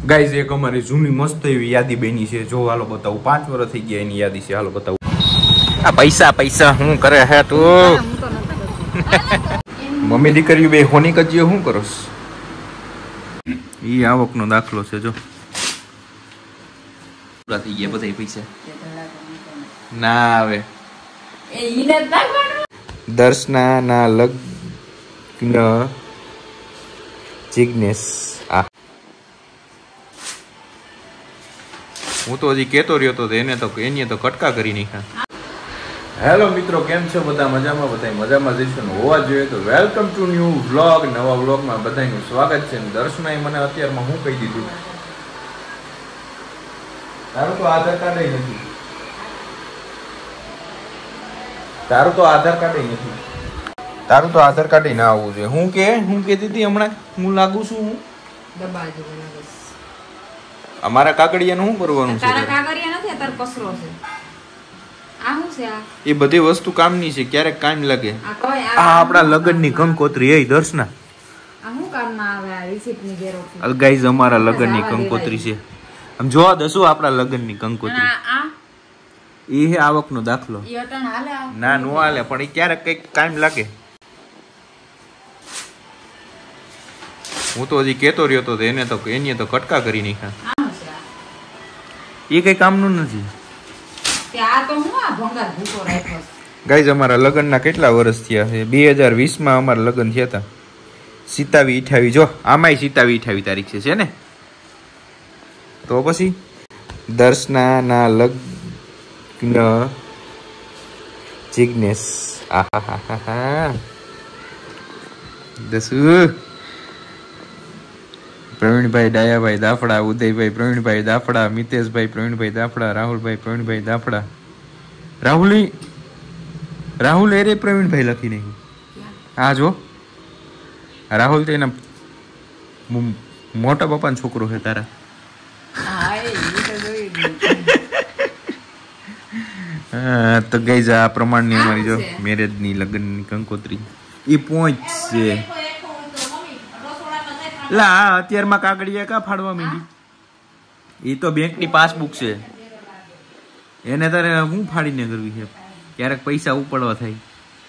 Guys એક અમારી જૂની મસ્ત એવી યાદી બની છે. જો હાલો બતાવું, 5 વર્ષ થઈ ગયા એની યાદી છે. હાલો બતાવું. આ પૈસા શું કરે હે તું? મમ્મી દીકરીઓ બે હોની કજીઓ શું કરો? ઈ આવકનો દાખલો છે. જો પૂરા થઈ ગયા બધા પૈસા ના આવે. દર્શના ના લગ્ન જિગ્નેશ. હું તો હજી કેતો રહ્યો તો એને તો કટકા કરી નાખ્યા. હેલો મિત્રો, કેમ છો બધા? મજામાં? બધા મજામાં જઈશું હોવા જોઈએ. તો વેલકમ ટુ ન્યુ વ્લોગ. નવા વ્લોગમાં બધાનું સ્વાગત છે. દર્શનાએ મને અત્યારમાં હું કહી દીધું, તારું તો આધાર કાર્ડ નથી. તારું તો આધાર કાર્ડ ના આવવું જોઈએ. હું કહેતી હતી હમણાં હું લાગુ છું. હું અમારા કાગળિયાનું શું કરવાનું છે? તારા કાગળિયા નથી, તાર કસરો છે. આ શું છે? આ એ બધી વસ્તુ કામની છે, ક્યારેક કામ લાગે. આ આપણા લગનની કંકોત્રી. એ દર્શના, આ શું કામમાં આવે? આ રિસિપ્ટની ઝેરોક્ષ. ગાઈઝ અમારા લગનની કંકોત્રી છે. આમ જોવા દો શું આપણા લગનની કંકોત્રી. એ હે આવકનો દાખલો. ના નો હાલે, પણ એ ક્યારેક કઈક કામ લાગે. હું તો હજી કેતો રહ્યો તો એને તો કટકા કરી નાખ્યા. એ કઈ કામનું નથી. ગાઈઝ અમારા લગ્નના કેટલા વર્ષ થયા છે? 2020માં અમારા લગ્ન થયા હતા. 27-28. જો આમાંય 27-28 તારીખ છે ને? તો પછી દર્શના ના લગ્ન જિગ્નેશ. દસુ પ્રવીણભાઈ ડાયાભાઈ દાફડા, ઉદયભાઈ પ્રવીણભાઈ દાફડા, મિતેશભાઈ પ્રવીણભાઈ દાફડા, રાહુલભાઈ પ્રવીણભાઈ દાફડા. રાહુલ એરે પ્રવીણભાઈ લખી નાખ્યું. હા જો રાહુલ તો એના મોટા પપ્પાનો છોકરો છે તારા. તો ગઈ આ પ્રમાણની અમારી જો મેરેજની લગ્નની કંકોત્રી એ પહોંચશે. લા અત્યારમાં કાગળિયા કા ફાડવા માંડી? એ તો બેંકની પાસબુક છે, એને તારે હું ફાડીને કરવી છે? ક્યારેક પૈસા ઉપાડવા થાય.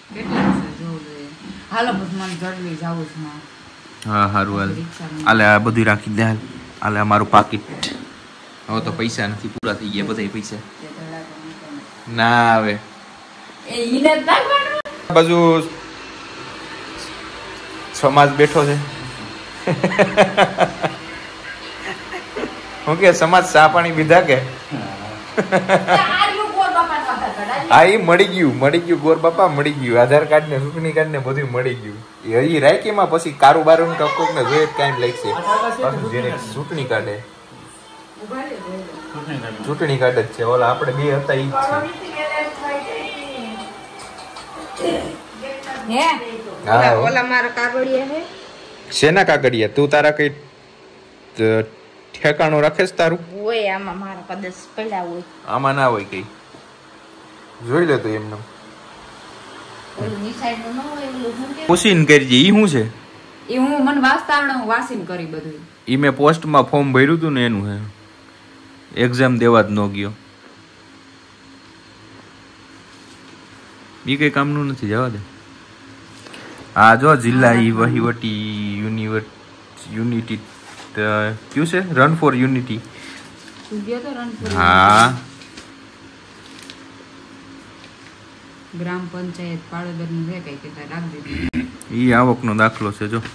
હા હારું હાલ. હાલે આ બધું રાખી દે. હાલે અમારું પાકીટ. હવે તો પૈસા નથી, પૂરા થઈ ગયા બધા પૈસા. ના આવે. બાજુ સમાજ બેઠો છે. હું કે સમાજ ચા પાણી પીધા કે? હા એ મળી ગયું ગોર બાપા મળી ગયું. આધાર કાર્ડ ને ચૂંટણી કાર્ડ ને બધું મળી ગયું. એ રાયકીમાં પછી કારોબાર ટકોક ને જોઈએ કાંઈ લાગશે. ચૂંટણી કાર્ડ જ છે. ઓલા આપણે બે હતા ઈ જ છે. ઓલા મારા કાગળિયા છે. શેના કાગળિયા? તું તારા કઈ ઠેકાણું રાખેસ તારું? હોય આમાં મારા કદાચ પડ્યા હોય. આમાં ના હોય કઈ. જોઈ લે તો એમને પૂછીને કરજે. ઈ શું છે? ઈ હું મને વાંચતા આવડે, હું વાંચીને કરી બધું. ઈ મેં પોસ્ટમાં ફોર્મ ભર્યું હતું ને એનું હે. એક્ઝામ દેવા જ ન ગયો. ઈ કઈ કામનું નથી, જવા દે. આ જો જિલ્લા વહીવટી યુનિટી ક્યું છે? Run for unity. હા ગ્રામ પંચાયત પાડોદર નું છે કઈ કે રાખી દીધું. ઈ આવકનો દાખલો છે. જો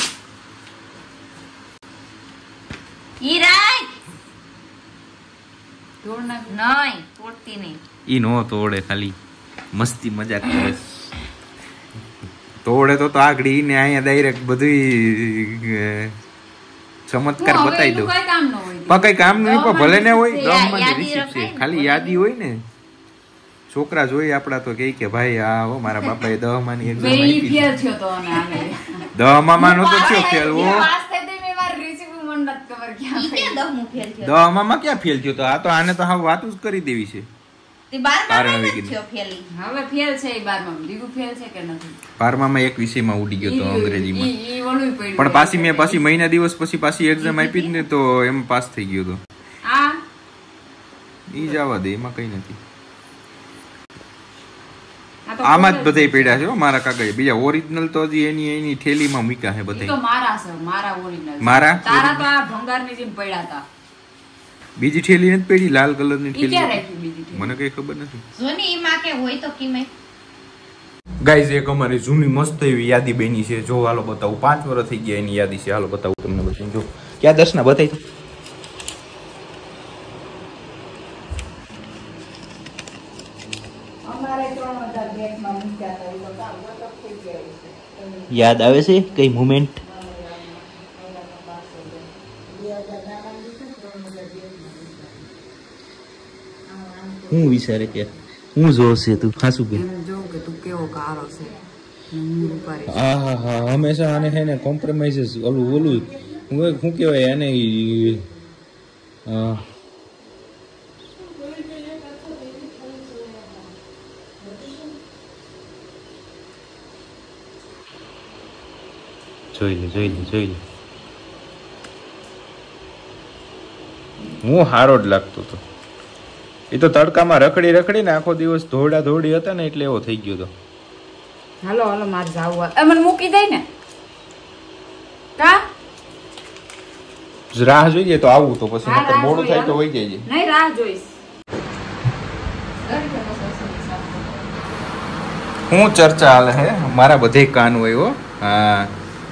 ઈ રાઈ તોડ નાખ. નહીં તોડતી નહીં. ઈ નો તોડે, ખાલી મસ્તી મજાક કરે. તોડે તો આગળ ને અહીંયા ડાયરેક્ટ બધું ચમત્કાર બતાવી દઉં. પણ કઈ કામ નહીં. પણ ભલે ને હોય 10 માં રિસીપ્ટ છે, ખાલી યાદી હોય ને. છોકરા જોઈ આપડા તો કે ભાઈ આ મારા બાપાએ 10 માં ની એક્ઝામ આપી. 10 માં નતો થયો ફેલ. 10 માં ક્યાં ફેલ થયો? તો આ તો આને તો હા વાતું જ કરી દેવી છે. 12માં એક વિષયમાં ઉડી ગયો તો અંગ્રેજીમાં, પણ પાછી મેં મહિના દિવસ પછી પાછી એક્ઝામ આપી જ ને તો એમ પાસ થઈ ગયો તો. ઈ જવા દે, એમાં કઈ નથી. આમાં જ બધાય પડ્યા છે મારા કાગળ. બીજા ઓરિજિનલ તો હજી એની થેલીમાં મૂક્યા છે બધા. મારા બીજી થેલી નથી પડી, લાલ કલરની થેલી. મને કઈ ખબર નથી. ગાઈઝ એક અમારી જૂની મસ્ત એવી યાદી બની છે. જો હાલો બતાવું, 5 વર્ષ થઈ ગયા એની યાદી છે. હાલો બતાવું તમને બધું. જો ક્યાં દર્શના બતાવી તો. યાદ આવે છે કઈ મોમેન્ટ? હું વિચારે કે હું જોશે તું ખાસું કે તું કેવો કારો છે. હા હંમેશા આને છે ને કોમ્પ્રોમાઇઝ ઓલું શું કહેવાય આને જોઈ લે હું હારો જ લાગતો હતો. એ તો તડકામાં રખડી ને આખો દિવસ ધોળી હતા ને એટલે એવો થઈ ગયો હતો. હાલો માર જાવું. મને મૂકી દે ને. કા રાહ જોઈએ તો આવું તો પછી નકર મોડું થાય તો વઈ જાય. નહીં રાહ જોઈશ. હું ચર્ચા હાલે હે મારા બધે કાન હોય હો. હા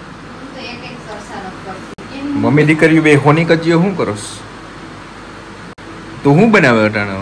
મમ્મી દીકરીઓ બે હોની કજીઓ શું કરોસ? તો હું બનાવે અટાણે?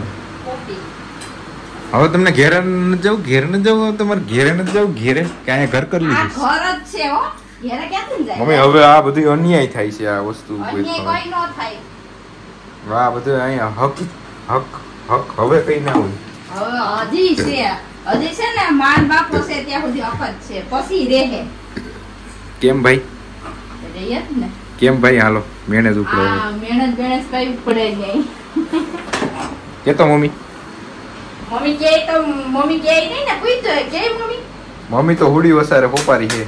હવે તમને ઘેર ન જાવ તમારે ઘેરે ન જાવ ઘેરે કે અહીંયા ઘર કરી લીધું ઘર જ છે હો. ઘેરે ક્યાંથી જાય? મમ્મી હવે આ બધું અન્યાય થાય છે. આ વસ્તુ કોઈ નો થાય. આ બધું અહીંયા હક હવે કઈ ના હોય. હવે હજી છે ને માન બાપો છે ત્યાં સુધી હક જ છે. પછી રહે. કેમ ભાઈ? રહે જ ને. કેમ ભાઈ? હાલો મેણે જ ઉપડે. મેણે કઈ ઉપડે નહીં. કે તો મમ્મી કે નહીં ને પૂછતો કે મમ્મી તો હુડી વસારે પોપારી છે.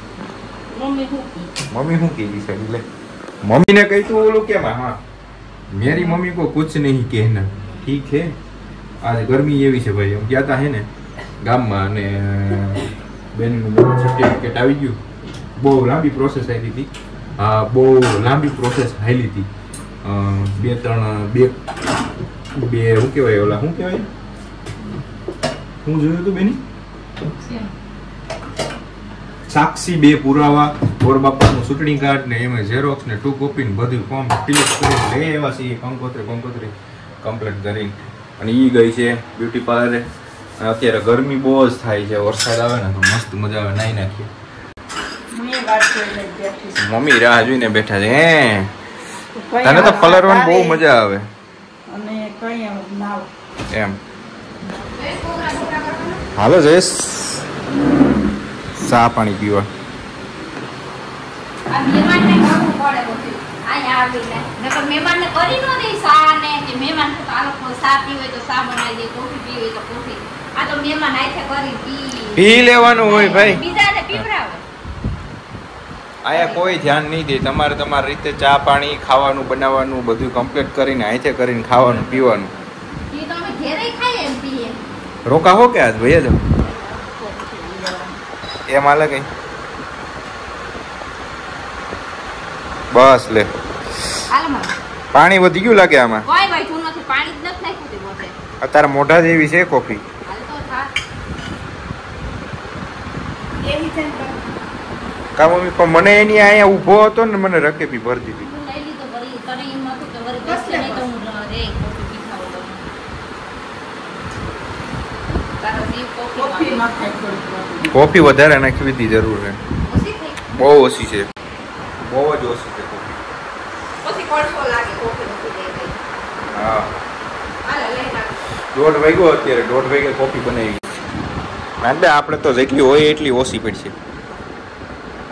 મમ્મી શું કીધી છે એટલે મમ્મી ને કહી તું ઓલું કેમ? હા मेरी मम्मी को कुछ नहीं कहना, ठीक है? आज गर्मी એવી છે ભાઈ. ગયા તા હે ને ગામમાં અને બેનનું સર્ટિફિકેટ આવી ગયું. બહુ લાંબી પ્રોસેસ આવી હતી. હા બહુ લાંબી પ્રોસેસ હાલી હતી. બે શું કહેવાય ઓલા શું કહેવાય હું જોયું હતું બેની સાક્ષી, 2 પુરાવા, ગોર બાપાનું ચૂંટણી કાર્ડ ને એમાં ઝેરોક્સ ને 2 કોપી ને બધું ફોર્મ ફિલઅપ કરી લે એવા છે. કંકોત્રી કમ્પ્લીટ કરી અને ઈ ગઈ છે બ્યુટી પાર્લરે. અત્યારે ગરમી બહુ જ થાય છે. વરસાદ આવે ને તો મસ્ત મજા આવે. નાઈ નાખીએ. મમ્મી રાહ જોઈને બેઠા છે. હે તને તો પલરવાની બહુ મજા આવે એમ. હાલો જયેશ ચા પાણી પીવા. પી લેવાનું હોય ભાઈ. આયા કોઈ ધ્યાન નહીં દે. તમારે તમારી રીતે ચા પાણી ખાવાનું બનાવવાનું બધું કમ્પ્લીટ કરીને આયથે કરીને ખાવાનું પીવાનું. રોકા હો કે આજ ભાઈ જ એમ હાલે કઈ બસ લે. પાણી વધી ગયું લાગે આમાં. અત્યારે મોઢા જેવી છે કોફી. કા મમ્મી પણ મને એની અહીંયા ઊભો હતો ને મને રકેબી ભરી દીધી. કોફી વધારે નાખવી હતી જરૂર છે. બહુ ઓછી છે. બહુ જ ઓછી છે કોફી. હા 1:30 વાગ્યો અત્યારે. 1:30 વાગે કોફી બનાવી. આપણે તો જેટલી હોય એટલી ઓછી પડશે.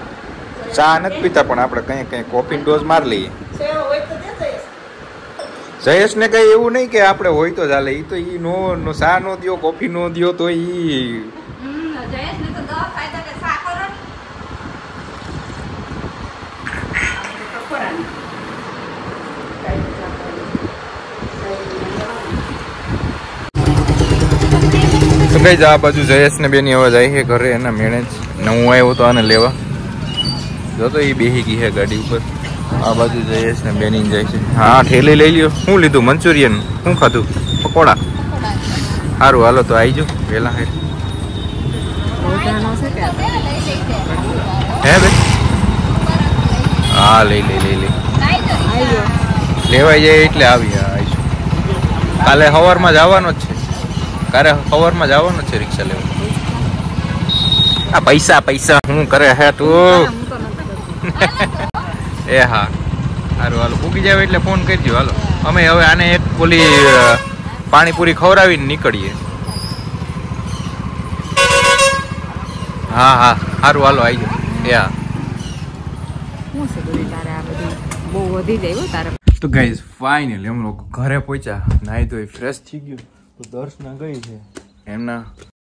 ચા નથી પીતા પણ આપણે કઈ કોફી ડોઝ મારી લઈએ. જયેશ ને કઈ એવું નહીં કે આપણે હોય તો ચાલે. ઈ તો ઈ નો સા નો દિયો, કોફી નો દિયો તો ઈ જયેશ ને તો દવા ફાયદા કે સા કરો ને. તો કઈ આ બાજુ જયેશ ને બેની અવાજ આવી છે ઘરે એના મેળે જ. ને હું આવ્યો તો આને લેવા. જો તો એ બેહી ગઈ છે ગાડી ઉપર. આ બાજુ જયેશ ને બેની જાય છે. હા ઠેલી લઈ લ્યો. શું લીધું? મંચુરિયન. શું ખાધું? પકોડા. સારું હાલો તો આવી જાઓ વેલા. હે બે હા લઈ લેવાઈ જાય એટલે આવી આવીશું. કાલે સવારમાં જવાનો જ છે. કાલે સવારમાં જવાનો જ છે રિક્ષા લેવા. આ પૈસા શું કરે હે તું? એ હા સારું હાલો પૂકી જાવ એટલે ફોન કરજો. હાલો અમે હવે આને એક ઓલી પાણીપુરી ખવડાવીને નીકળીએ. હા સારું હાલો આવી જાઓ. બહુ વધી જાય તારે. તો ગાઈઝ ફાઇનલી અમે લોકો ઘરે પહોંચ્યા. નાહી ધોઈ ફ્રેશ થઈ ગયું. તો દર્શના ગઈ છે એમના